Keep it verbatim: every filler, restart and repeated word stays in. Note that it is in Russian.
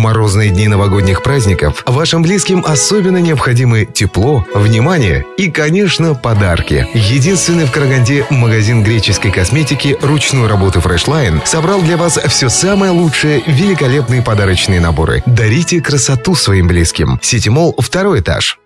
морозные дни новогодних праздников вашим близким особенно необходимы тепло, внимание и, конечно, подарки. Единственный в Караганде магазин греческой косметики ручной работы Freshline собрал для вас все самое лучшее, великолепные подарочные наборы. Дарите красоту своим близким. Ситимолл, второй этаж.